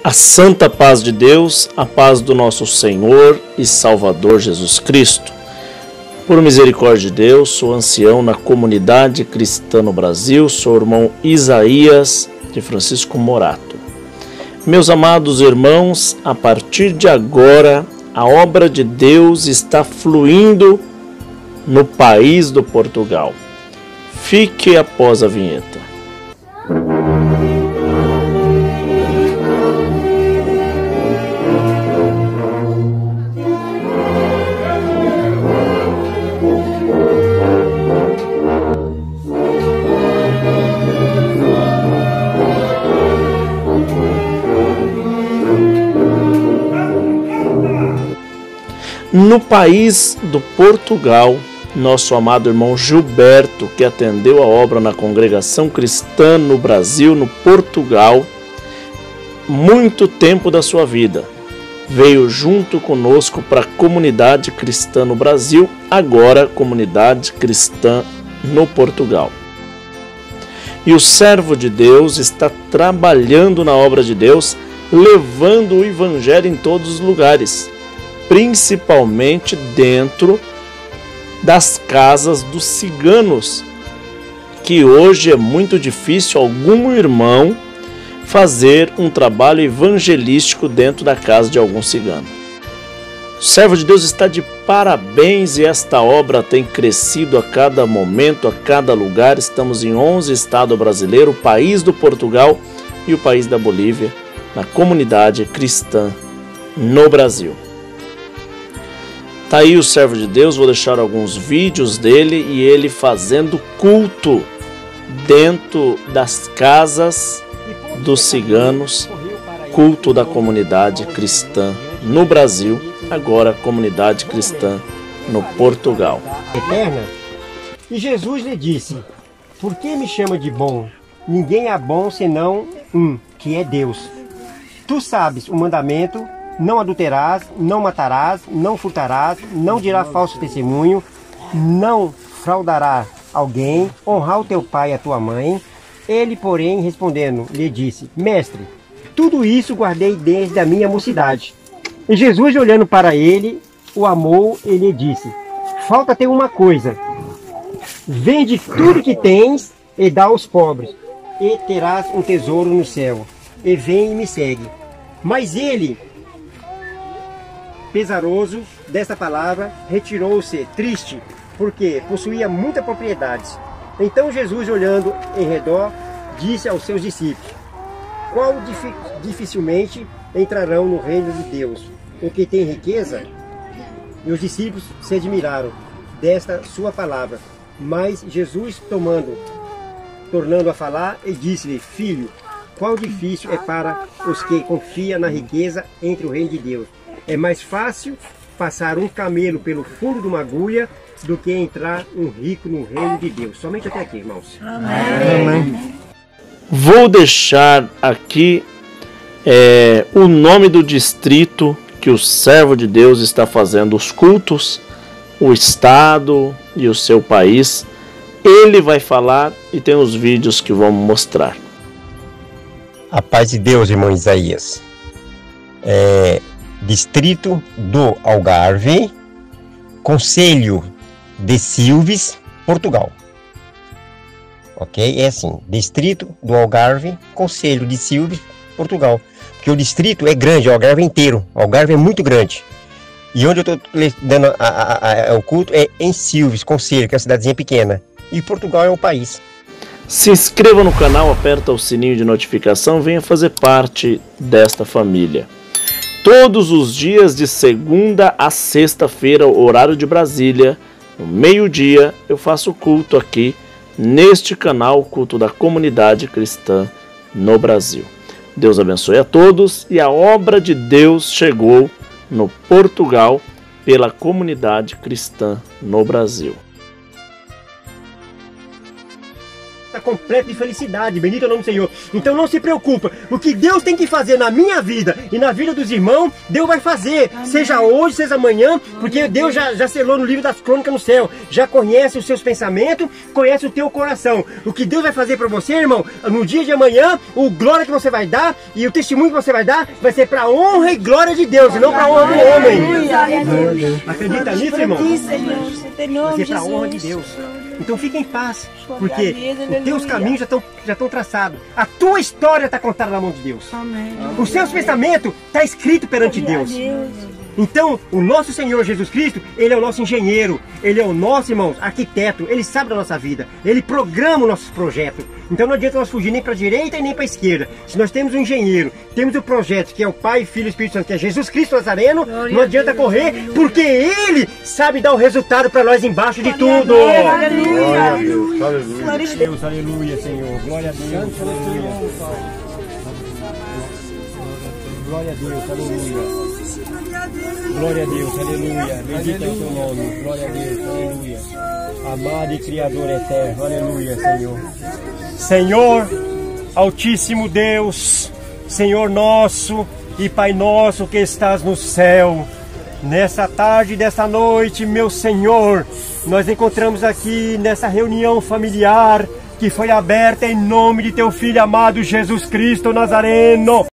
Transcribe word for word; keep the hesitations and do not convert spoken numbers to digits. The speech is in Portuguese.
A santa paz de Deus, a paz do nosso Senhor e Salvador Jesus Cristo. Por misericórdia de Deus, sou ancião na comunidade cristã no Brasil, sou o irmão Isaías de Francisco Morato. Meus amados irmãos, a partir de agora, a obra de Deus está fluindo no país do Portugal. Fique após a vinheta. No país do Portugal, nosso amado irmão Gilberto, que atendeu a obra na congregação cristã no Brasil, no Portugal, muito tempo da sua vida, veio junto conosco para a comunidade cristã no Brasil, agora comunidade cristã no Portugal. E o servo de Deus está trabalhando na obra de Deus, levando o evangelho em todos os lugares, principalmente dentro das casas dos ciganos, que hoje é muito difícil algum irmão fazer um trabalho evangelístico dentro da casa de algum cigano. O servo de Deus está de parabéns e esta obra tem crescido a cada momento, a cada lugar. Estamos em onze estados brasileiros, o país do Portugal e o país da Bolívia, na comunidade cristã no Brasil. Tá aí o servo de Deus, vou deixar alguns vídeos dele e ele fazendo culto dentro das casas dos ciganos, culto da comunidade cristã no Brasil, agora comunidade cristã no Portugal. Eterna. E Jesus lhe disse: por que me chama de bom? Ninguém é bom senão um, que é Deus. Tu sabes o mandamento: não adulterarás, não matarás, não furtarás, não dirás falso testemunho, não fraudarás alguém, honrar o teu pai e a tua mãe. Ele, porém, respondendo, lhe disse: mestre, tudo isso guardei desde a minha mocidade. E Jesus, olhando para ele, o amou e lhe disse: falta-te uma coisa, vende tudo que tens e dá aos pobres, e terás um tesouro no céu, e vem e me segue. Mas ele, pesaroso desta palavra, retirou-se triste, porque possuía muitas propriedades. Então Jesus, olhando em redor, disse aos seus discípulos: qual dificilmente entrarão no reino de Deus o que tem riqueza? E os discípulos se admiraram desta sua palavra. Mas Jesus, tomando, tornando a falar, e disse-lhe: filho, qual difícil é para os que confiam na riqueza entre o reino de Deus? É mais fácil passar um camelo pelo fundo de uma agulha do que entrar um rico no reino de Deus. Somente até aqui, irmãos. Amém. Amém. Vou deixar aqui é, o nome do distrito que o servo de Deus está fazendo os cultos, o estado e o seu país. Ele vai falar e tem os vídeos que vamos mostrar. A paz de Deus, irmão Isaías. É... Distrito do Algarve, Conselho de Silves, Portugal. Ok? É assim, Distrito do Algarve, Conselho de Silves, Portugal. Porque o distrito é grande, o Algarve é inteiro. O Algarve é muito grande. E onde eu estou dando a, a, a, o culto é em Silves, Conselho, que é uma cidadezinha pequena. E Portugal é o país. Se inscreva no canal, aperta o sininho de notificação, venha fazer parte desta família. Todos os dias de segunda a sexta-feira, horário de Brasília, no meio-dia, eu faço culto aqui neste canal, culto da comunidade cristã no Brasil. Deus abençoe a todos e a obra de Deus chegou no Portugal pela comunidade cristã no Brasil. completa de felicidade. Bendito é o nome do Senhor. Então não se preocupa. O que Deus tem que fazer na minha vida e na vida dos irmãos, Deus vai fazer. Amém. Seja hoje, seja amanhã, porque Deus já, já selou no livro das crônicas no céu. Já conhece os seus pensamentos, conhece o teu coração. O que Deus vai fazer para você, irmão, no dia de amanhã, o glória que você vai dar e o testemunho que você vai dar vai ser para honra e glória de Deus e não para honra do homem. Acredita nisso, irmão? Vai ser para honra de Deus. Então fique em paz, porque os teus caminhos já estão já estão traçados. A tua história está contada na mão de Deus. Amém. Os seus pensamentos estão escritos perante Deus. Então, o nosso Senhor Jesus Cristo, Ele é o nosso engenheiro, Ele é o nosso, irmãos, arquiteto, Ele sabe da nossa vida, Ele programa os nossos projetos. Então não adianta nós fugir nem para a direita e nem para a esquerda. Se nós temos um engenheiro, temos o projeto que é o Pai, Filho e Espírito Santo, que é Jesus Cristo Nazareno, não adianta correr, porque Ele sabe dar o resultado para nós embaixo de tudo. Aleluia, glória a Deus, aleluia. Deus, aleluia, Senhor, glória a Deus, aleluia. Glória a Deus, aleluia. Glória a Deus, aleluia. Bendito é o teu nome. Glória a Deus, aleluia. Amado e Criador eterno, aleluia, Senhor. Senhor, Altíssimo Deus, Senhor nosso e Pai nosso que estás no céu. Nessa tarde, dessa noite, meu Senhor, nós encontramos aqui nessa reunião familiar que foi aberta em nome de teu Filho amado Jesus Cristo Nazareno.